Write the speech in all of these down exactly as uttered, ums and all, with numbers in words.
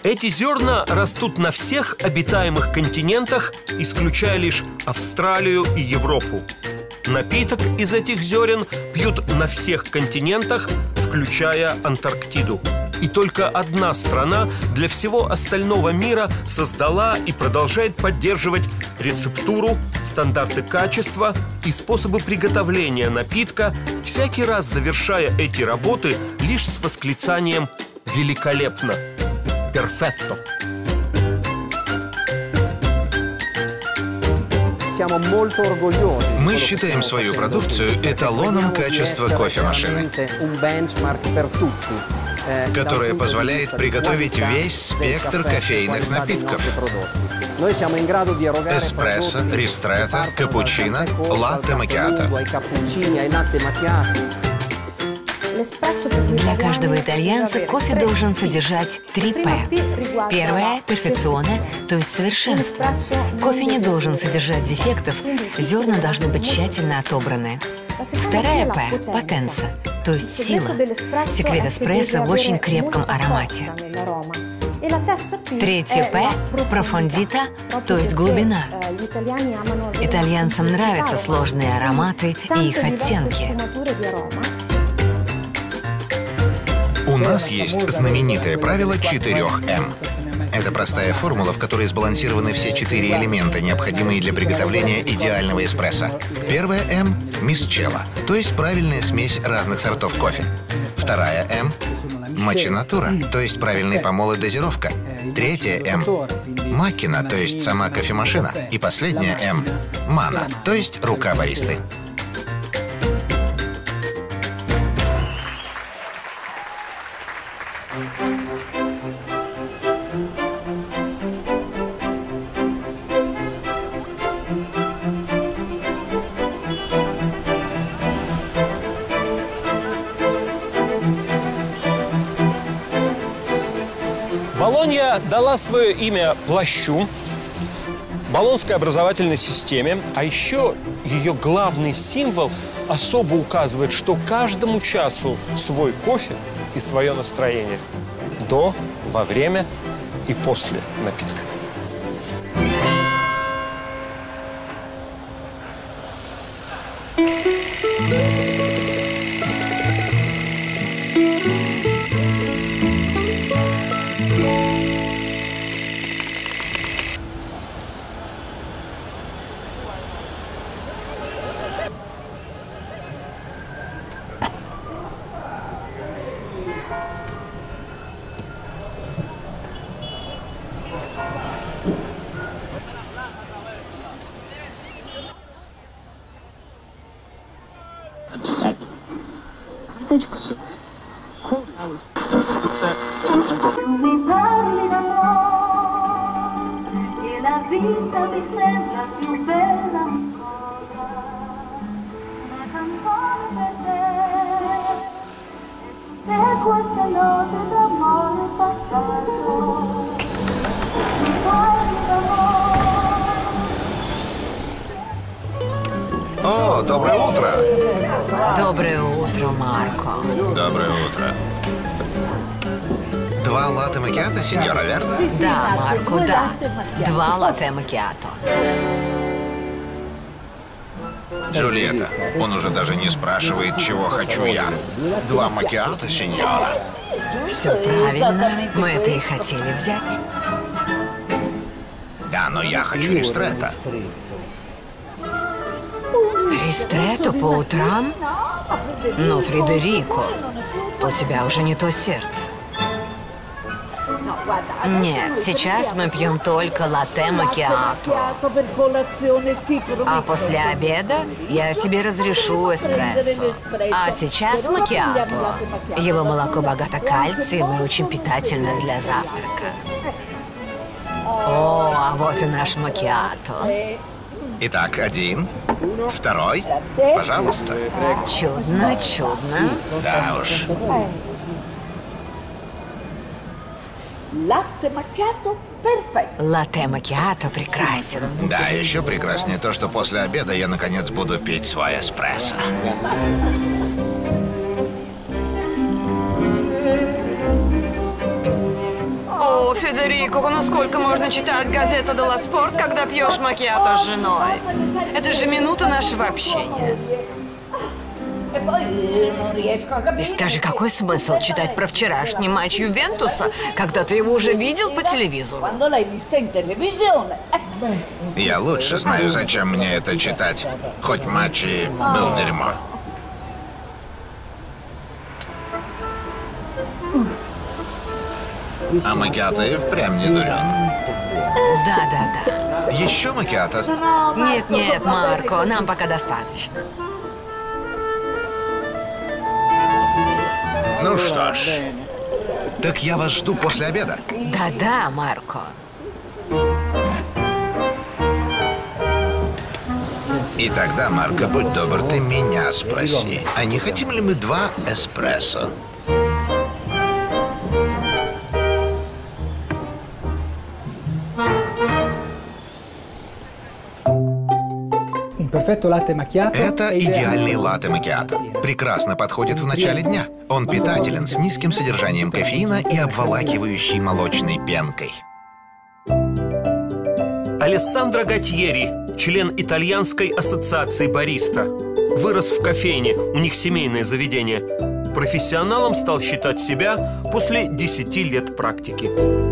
Эти зерна растут на всех обитаемых континентах, исключая лишь Австралию и Европу. Напиток из этих зерен пьют на всех континентах, включая Антарктиду. И только одна страна для всего остального мира создала и продолжает поддерживать рецептуру, стандарты качества и способы приготовления напитка, всякий раз завершая эти работы лишь с восклицанием «великолепно», «перфетто». Мы считаем свою продукцию эталоном качества кофемашины, которая позволяет приготовить весь спектр кофейных напитков. Эспрессо, ристретто, капучино, латте-макиато. Для каждого итальянца кофе должен содержать три П. Первое – перфекционе, то есть совершенство. Кофе не должен содержать дефектов, зерна должны быть тщательно отобраны. Вторая П – потенса, то есть сила. Секрет эспрессо в очень крепком аромате. Третье П – профондита, то есть глубина. Итальянцам нравятся сложные ароматы и их оттенки. У нас есть знаменитое правило четырех М. Это простая формула, в которой сбалансированы все четыре элемента, необходимые для приготовления идеального эспрессо. Первая М – мисчелло, то есть правильная смесь разных сортов кофе. Вторая М – мачинатура, то есть правильный помол и дозировка. Третья М – макина, то есть сама кофемашина. И последняя М – мана, то есть рука баристы. Болонья дала свое имя плащу, болонской образовательной системе, а еще ее главный символ особо указывает, что каждому часу свой кофе и свое настроение. До, во время и после напитка. О, доброе утро! Доброе утро, Марко. Доброе утро. Два латте-макиато, сеньора, верно? Да, Марко, да. Два латте-макиато. Джульетта, он уже даже не спрашивает, чего хочу я. Два макиато, сеньора. Все правильно. Мы это и хотели взять. Да, но я хочу ристретто. Ристретто по утрам? Ну, Фредерико, у тебя уже не то сердце. Нет, сейчас мы пьем только латте-макиато. А после обеда я тебе разрешу эспрессо. А сейчас макиато. Его молоко богато кальцием и очень питательно для завтрака. О, а вот и наш макиато. Итак, один, второй, пожалуйста. Чудно, чудно. Да уж. Латте-макиато прекрасен. Да, еще прекраснее то, что после обеда я наконец буду пить свой эспрессо. О, Федерико, ну сколько можно читать газету «Делла Спорт», когда пьешь макьято с женой? Это же минута нашего общения. И скажи, какой смысл читать про вчерашний матч Ювентуса, когда ты его уже видел по телевизору? Я лучше знаю, зачем мне это читать. Хоть матч и был дерьмо. А макиато и впрямь не дурен. Да, да, да. Еще макиато? Нет, нет, Марко, нам пока достаточно. Ну что ж, так я вас жду после обеда. Да-да, Марко. И тогда, Марко, будь добр, ты меня спроси, а не хотим ли мы два эспрессо? Это идеальный латте макиато. Прекрасно подходит в начале дня. Он питателен, с низким содержанием кофеина и обволакивающей молочной пенкой. Алессандро Гатьери, член итальянской ассоциации бариста. Вырос в кофейне, у них семейное заведение. Профессионалом стал считать себя после десяти лет практики.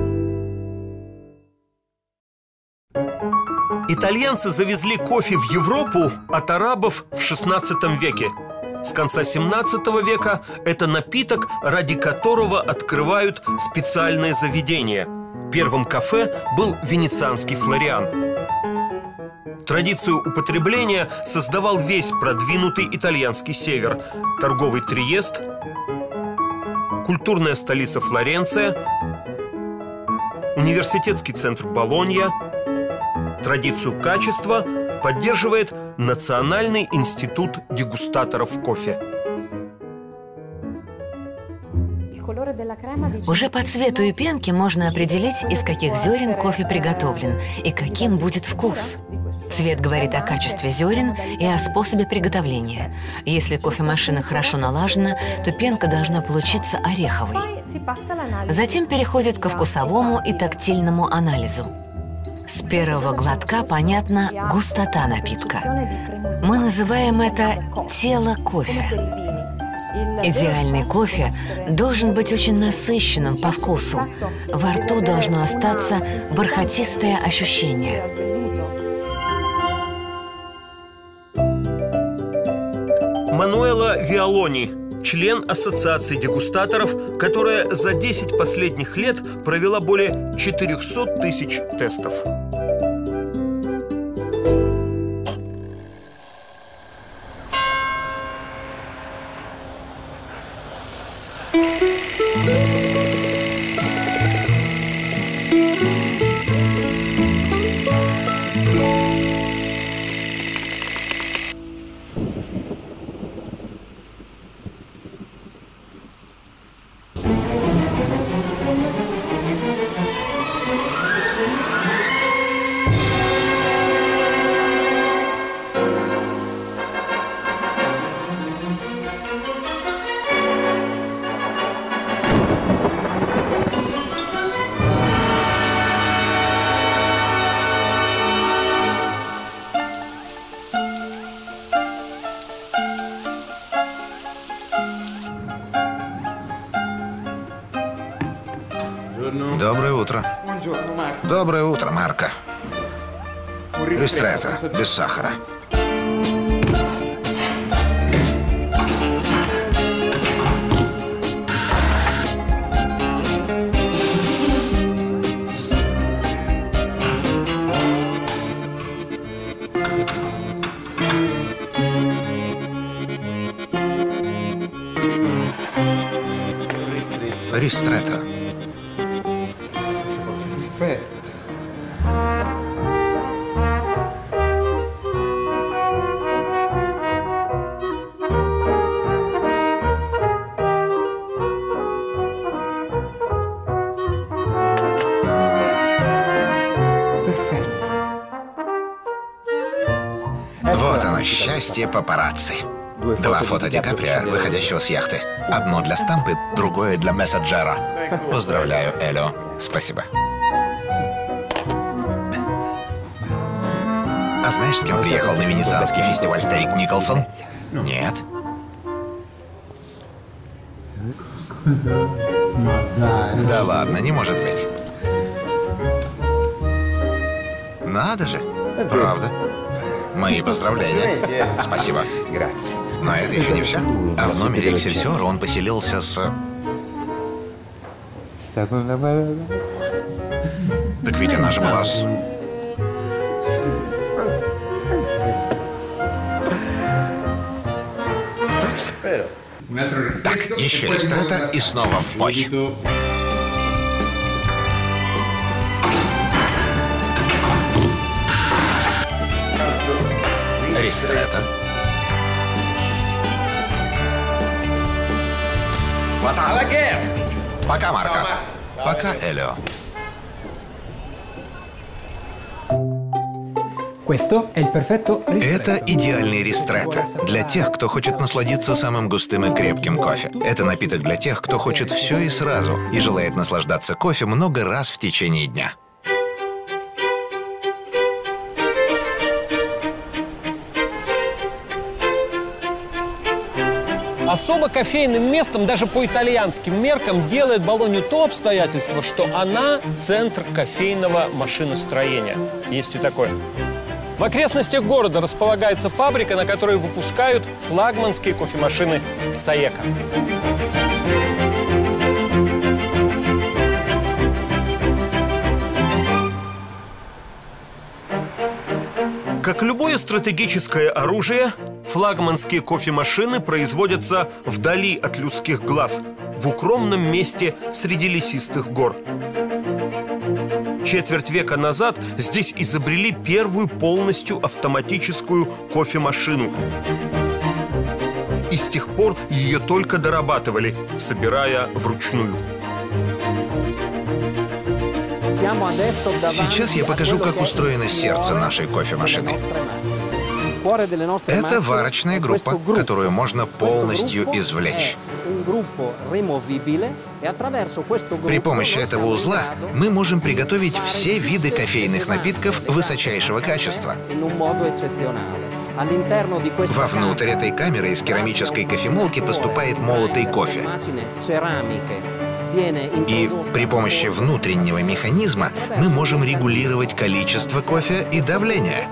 Итальянцы завезли кофе в Европу от арабов в шестнадцатом веке. С конца семнадцатого века это напиток, ради которого открывают специальное заведение. Первым кафе был венецианский Флориан. Традицию употребления создавал весь продвинутый итальянский север. Торговый Триест, культурная столица Флоренция, университетский центр Болонья. Традицию качества поддерживает Национальный институт дегустаторов кофе. Уже по цвету и пенке можно определить, из каких зерен кофе приготовлен и каким будет вкус. Цвет говорит о качестве зерен и о способе приготовления. Если кофемашина хорошо налажена, то пенка должна получиться ореховой. Затем переходит ко вкусовому и тактильному анализу. С первого глотка понятна густота напитка. Мы называем это тело кофе. Идеальный кофе должен быть очень насыщенным по вкусу. Во рту должно остаться бархатистое ощущение. Мануэла Виалони, член ассоциации дегустаторов, которая за десять последних лет провела более четырехсот тысяч тестов. Доброе утро. Доброе утро, Марко. Ристретто, без сахара. Ристретто. Вот оно, счастье папарацци. Два фото Ди Каприо, выходящего с яхты. Одно для стампы, другое для мессенджера. Поздравляю, Элио. Спасибо. А знаешь, с кем приехал на венецианский фестиваль старик Николсон? Нет. Да ладно, не может быть. Надо же. Правда. Мои поздравления. Спасибо. Но это еще не все. А в номере Эксельсиора он поселился с... Так ведь она же была с... Так, еще ристретто и снова в бой. Ристретто. Пока, Марко. Пока, Элио. Это идеальный ристретто для тех, кто хочет насладиться самым густым и крепким кофе. Это напиток для тех, кто хочет все и сразу и желает наслаждаться кофе много раз в течение дня. Особо кофейным местом, даже по итальянским меркам, делает Болонью то обстоятельство, что она центр кофейного машиностроения. Есть и такое. В окрестностях города располагается фабрика, на которой выпускают флагманские кофемашины Саека. Как любое стратегическое оружие, флагманские кофемашины производятся вдали от людских глаз, в укромном месте среди лесистых гор. Четверть века назад здесь изобрели первую полностью автоматическую кофемашину. И с тех пор ее только дорабатывали, собирая вручную. Сейчас я покажу, как устроено сердце нашей кофемашины. Это варочная группа, которую можно полностью извлечь. При помощи этого узла мы можем приготовить все виды кофейных напитков высочайшего качества. Вовнутрь этой камеры из керамической кофемолки поступает молотый кофе. И при помощи внутреннего механизма мы можем регулировать количество кофе и давление,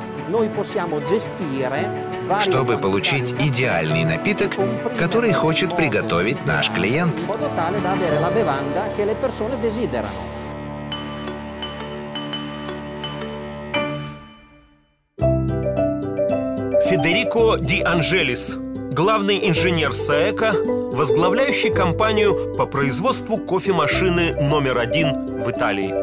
чтобы получить идеальный напиток, который хочет приготовить наш клиент. Федерико Ди Анжелис, главный инженер Саека, возглавляющий компанию по производству кофемашины номер один в Италии.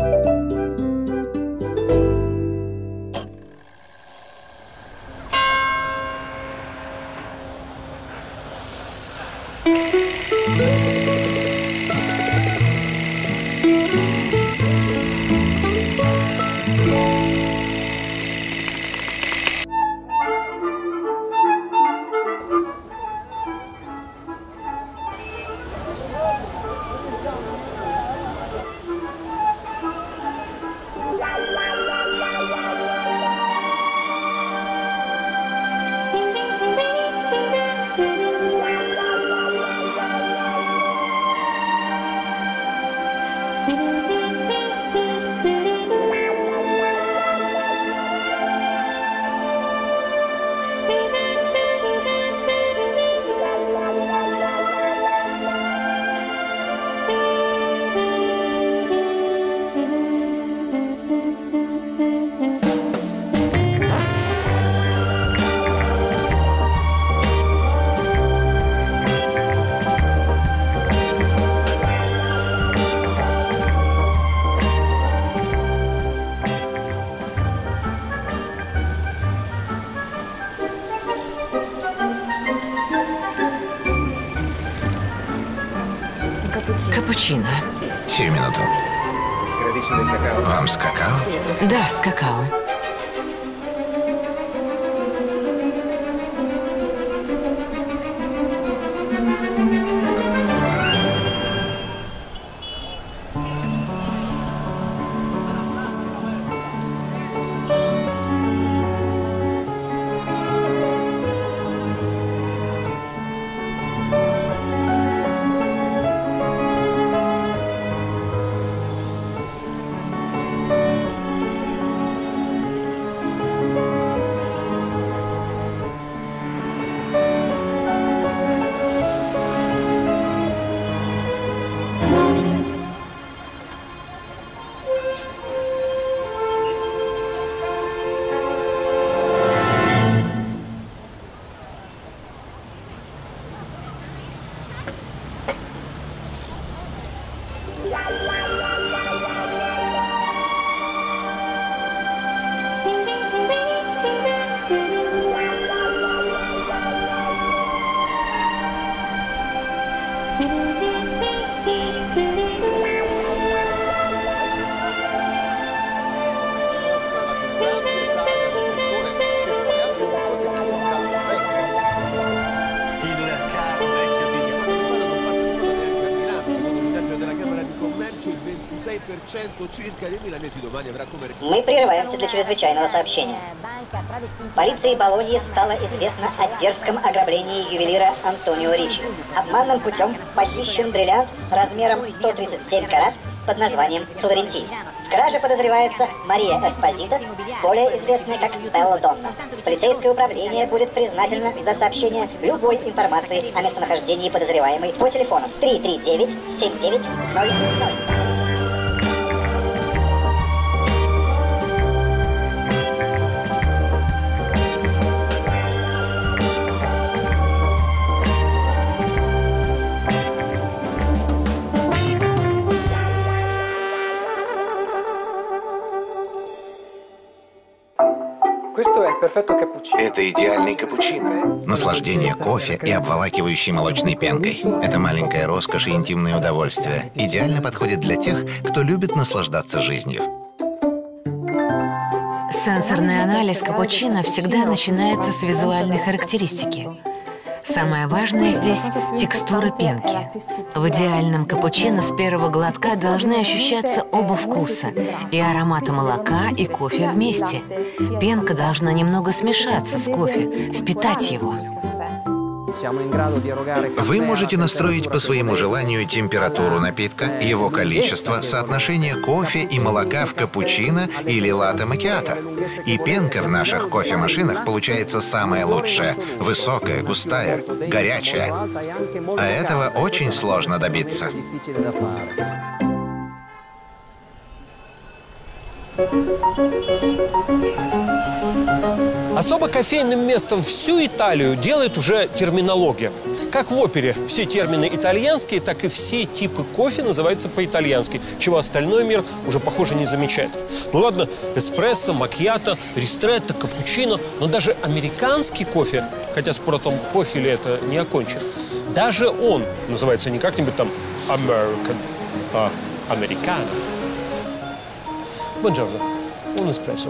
Капучино. Сию минуту. Вам с какао? Да, с какао. Мы прерываемся для чрезвычайного сообщения. Полиции Болоньи стало известно о дерзком ограблении ювелира Антонио Ричи. Обманным путем похищен бриллиант размером сто тридцать семь карат под названием Флорентийц. В краже подозревается Мария Эспозито, более известная как Белла Донна. Полицейское управление будет признательно за сообщение любой информации о местонахождении подозреваемой по телефону три три девять семь девять ноль ноль. Это идеальный капучино. Наслаждение кофе и обволакивающей молочной пенкой. Это маленькая роскошь и интимное удовольствие. Идеально подходит для тех, кто любит наслаждаться жизнью. Сенсорный анализ капучино всегда начинается с визуальной характеристики. Самое важное здесь – текстура пенки. В идеальном капучино с первого глотка должны ощущаться оба вкуса – и ароматы молока, и кофе вместе. Пенка должна немного смешаться с кофе, впитать его. Вы можете настроить по своему желанию температуру напитка, его количество, соотношение кофе и молока в капучино или латте-макиато. И пенка в наших кофемашинах получается самая лучшая – высокая, густая, горячая. А этого очень сложно добиться. Особо кофейным местом всю Италию делает уже терминология. Как в опере все термины итальянские, так и все типы кофе называются по-итальянски, чего остальной мир уже, похоже, не замечает. Ну ладно, эспрессо, макьято, ристретто, капучино, но даже американский кофе, хотя спор о том, кофе ли это, не окончен, даже он называется не как-нибудь там American, а американо. Buongiorno, un espresso.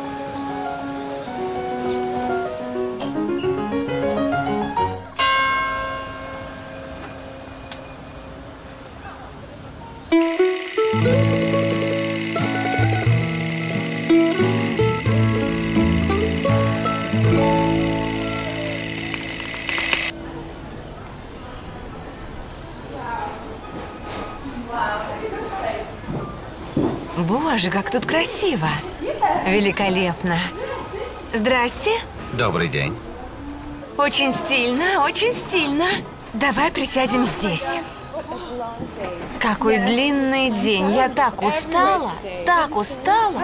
Боже, как тут красиво! Великолепно! Здрасте! Добрый день. Очень стильно, очень стильно. Давай присядем здесь. Какой длинный день. Я так устала, так устала.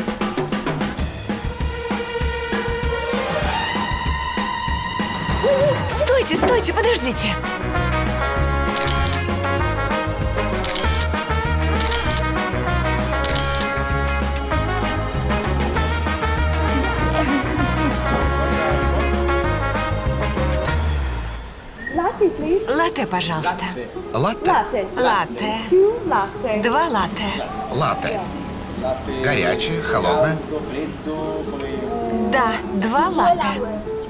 Стойте, стойте, подождите. Латте, пожалуйста. Латте? Латте. Два латте. Латте. Горячее, холодное? Да, два латте.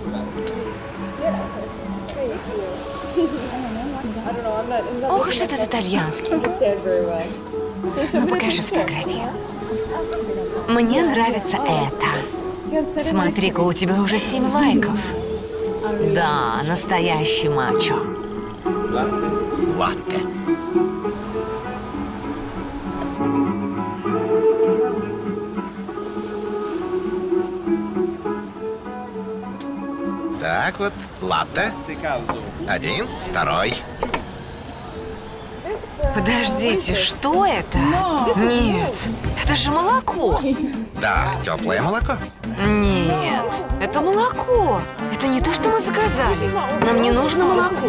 Ох уж этот итальянский. Ну, покажи фотографию. Мне нравится это. Смотри-ка, у тебя уже семь лайков. Да, настоящий мачо. Латте. Так вот, латте. Один, второй. Подождите, что это? Нет, это же молоко. Да, теплое молоко. Нет, это молоко. Это не то, что мы заказали. Нам не нужно молоко.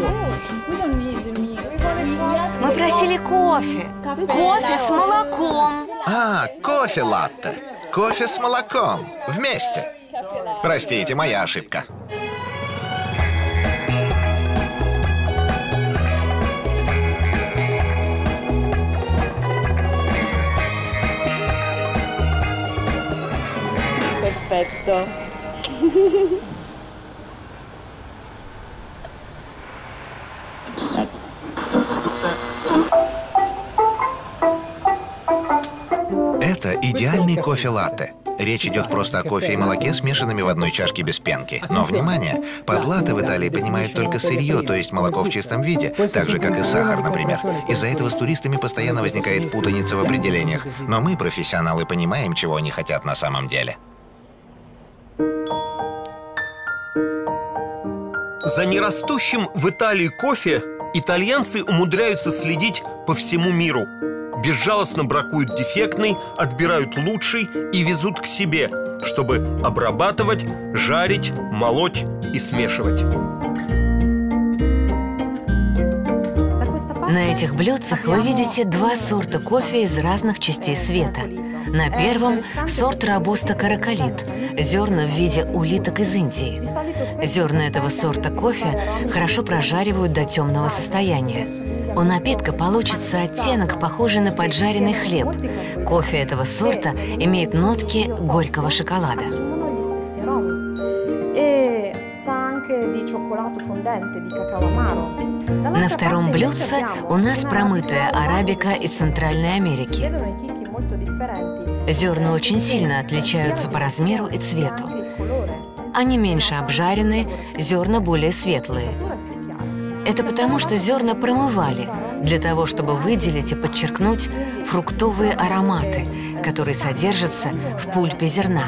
Мы просили кофе. Кофе с молоком. А, кофе-латте. Кофе с молоком. Вместе. Простите, моя ошибка. Perfetto. Идеальный кофе-латте. Речь идет просто о кофе и молоке, смешанными в одной чашке без пенки. Но, внимание, под латте в Италии понимают только сырье, то есть молоко в чистом виде, так же, как и сахар, например. Из-за этого с туристами постоянно возникает путаница в определениях. Но мы, профессионалы, понимаем, чего они хотят на самом деле. За нерастущим в Италии кофе итальянцы умудряются следить по всему миру. Безжалостно бракуют дефектный, отбирают лучший и везут к себе, чтобы обрабатывать, жарить, молоть и смешивать. На этих блюдцах вы видите два сорта кофе из разных частей света. На первом – сорт робуста каракалит, зерна в виде улиток из Индии. Зерна этого сорта кофе хорошо прожаривают до темного состояния. У напитка получится оттенок, похожий на поджаренный хлеб. Кофе этого сорта имеет нотки горького шоколада. На втором блюдце у нас промытая арабика из Центральной Америки. Зерна очень сильно отличаются по размеру и цвету. Они меньше обжарены, зерна более светлые. Это потому, что зерна промывали, для того, чтобы выделить и подчеркнуть фруктовые ароматы, которые содержатся в пульпе зерна.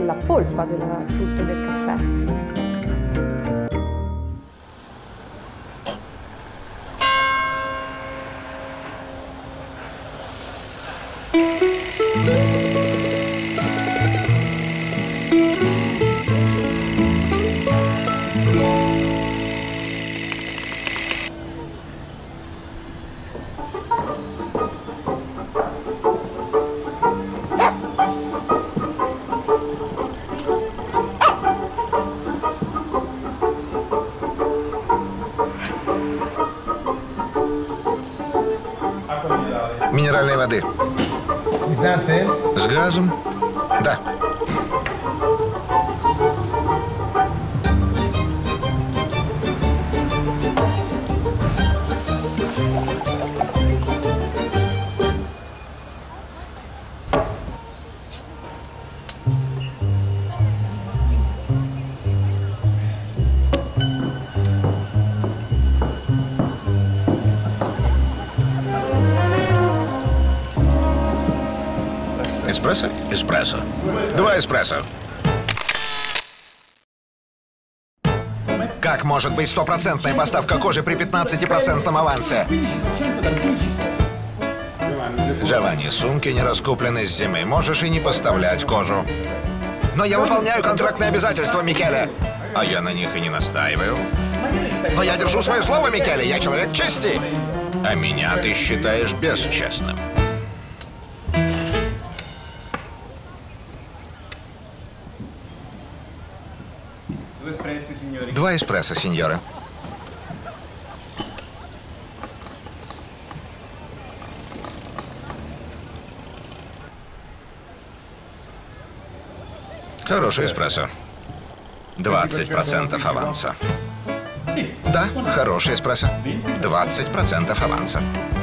Минеральной воды. С газом? Да. Эспрессо? Эспрессо. Два эспрессо. Как может быть стопроцентная поставка кожи при пятнадцатипроцентном авансе? Джованни, сумки не раскуплены с зимы. Можешь и не поставлять кожу. Но я выполняю контрактные обязательства, Микеле. А я на них и не настаиваю. Но я держу свое слово, Микеле. Я человек чести. А меня ты считаешь бесчестным. Два эспрессо, сеньора. Хороший эспрессо. двадцать процентов аванса. Да, хороший эспрессо. двадцать процентов аванса.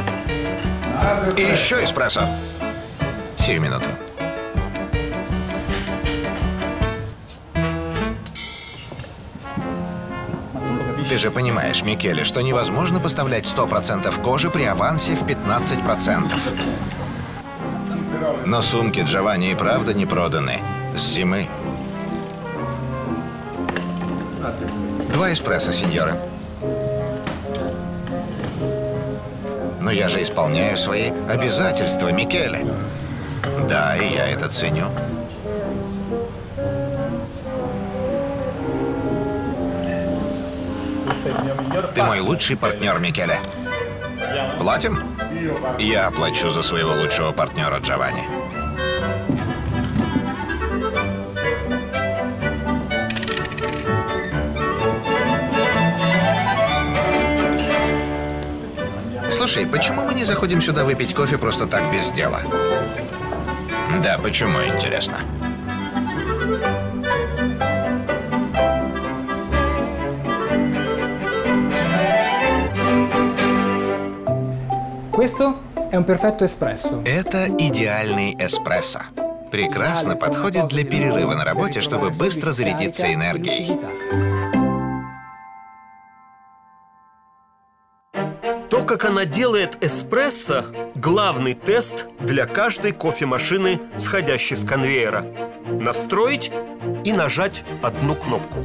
И еще эспрессо. Сию минуту. Ты же понимаешь, Микеле, что невозможно поставлять сто процентов кожи при авансе в пятнадцать процентов. Но сумки Джованни и правда не проданы. С зимы. Два эспрессо, сеньора. Но я же исполняю свои обязательства, Микеле. Да, и я это ценю. Ты мой лучший партнер, Микеле. Платим? Я плачу за своего лучшего партнера, Джованни. Слушай, почему мы не заходим сюда выпить кофе просто так, без дела? Да, почему, интересно? Questo Это идеальный эспрессо. Прекрасно подходит для перерыва на работе, чтобы быстро зарядиться энергией. То, как она делает эспрессо, главный тест для каждой кофемашины, сходящей с конвейера. Настроить и нажать одну кнопку.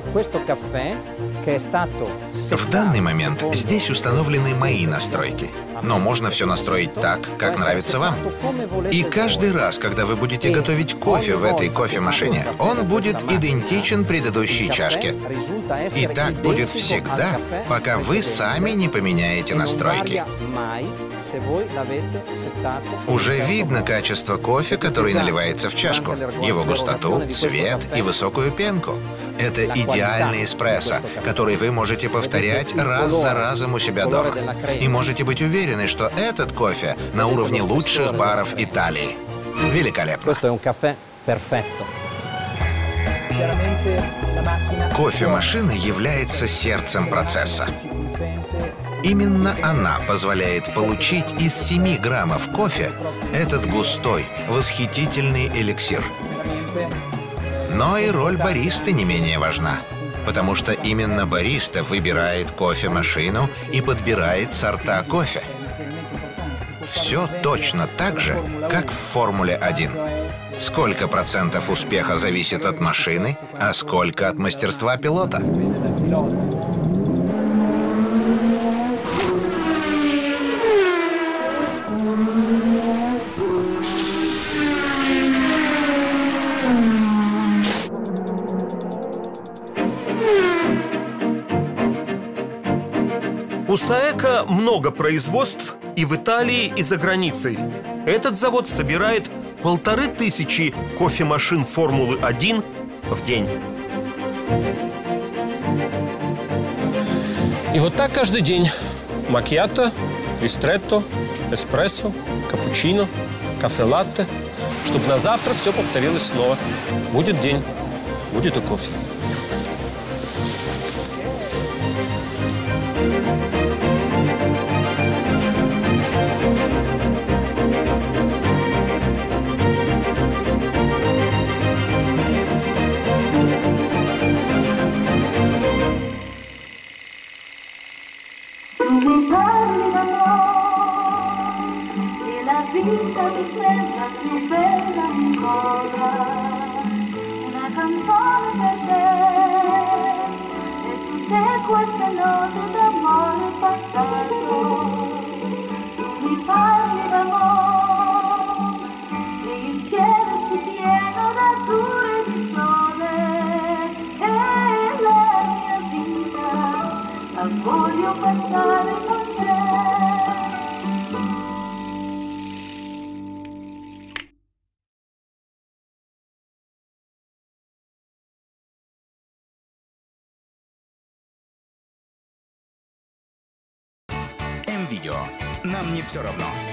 В данный момент здесь установлены мои настройки. Но можно все настроить так, как нравится вам. И каждый раз, когда вы будете готовить кофе в этой кофемашине, он будет идентичен предыдущей чашке. И так будет всегда, пока вы сами не поменяете настройки. Уже видно качество кофе, который наливается в чашку, его густоту, цвет и высокую пенку. Это идеальный эспрессо, который вы можете повторять раз за разом у себя дома. И можете быть уверены, что этот кофе на уровне лучших баров Италии. Великолепно. Кофемашина является сердцем процесса. Именно она позволяет получить из семи граммов кофе этот густой, восхитительный эликсир. Но и роль баристы не менее важна, потому что именно бариста выбирает кофемашину и подбирает сорта кофе. Все точно так же, как в Формуле один. Сколько процентов успеха зависит от машины, а сколько от мастерства пилота? У Саэко много производств и в Италии, и за границей. Этот завод собирает полторы тысячи кофемашин Формулы один в день. И вот так каждый день. Макьято, ристретто, эспрессо, капучино, кафе-латте. Чтобы на завтра все повторилось снова. Будет день, будет и кофе. Vita mi sembra più bella ancora, una canzone per te, e tutte queste note d'amore passato, tu mi parli d'amore, e il cielo si pieno d'azzurro e di sole, e la mia vita la voglio passare con te. М-Видео. Нам не все равно.